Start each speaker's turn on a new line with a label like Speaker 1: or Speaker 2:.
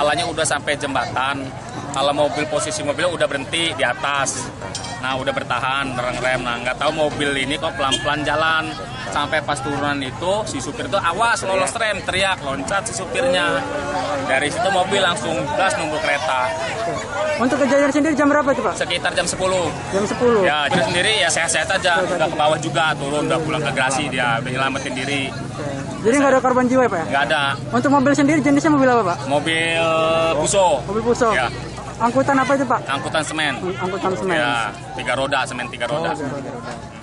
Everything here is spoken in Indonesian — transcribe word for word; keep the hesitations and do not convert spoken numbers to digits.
Speaker 1: jalannya udah sampai jembatan. Kalau mobil, posisi mobil udah berhenti di atas. Nah, udah bertahan, ngerem. Nah, nggak tahu mobil ini kok pelan-pelan jalan. Sampai pas turunan itu, si supir itu awas, lolos rem, teriak, loncat si supirnya. Dari situ mobil langsung gas nunggu kereta.
Speaker 2: Untuk kejadian sendiri jam berapa itu Pak?
Speaker 1: Sekitar jam sepuluh.
Speaker 2: Jam sepuluh?
Speaker 1: Ya, dia sendiri ya sehat-sehat aja. Udah ke bawah juga, turun, udah pulang ke garasi dia, udah nyelamatin diri.
Speaker 2: Jadi nggak ada korban jiwa ya Pak?
Speaker 1: Nggak ada.
Speaker 2: Untuk mobil sendiri jenisnya mobil apa Pak?
Speaker 1: Mobil Fuso.
Speaker 2: Mobil Fuso?
Speaker 1: Ya.
Speaker 2: Angkutan apa itu Pak?
Speaker 1: Angkutan semen.
Speaker 2: Angkutan semen?
Speaker 1: Ya, tiga roda, semen tiga roda.
Speaker 2: Oh, tiga roda.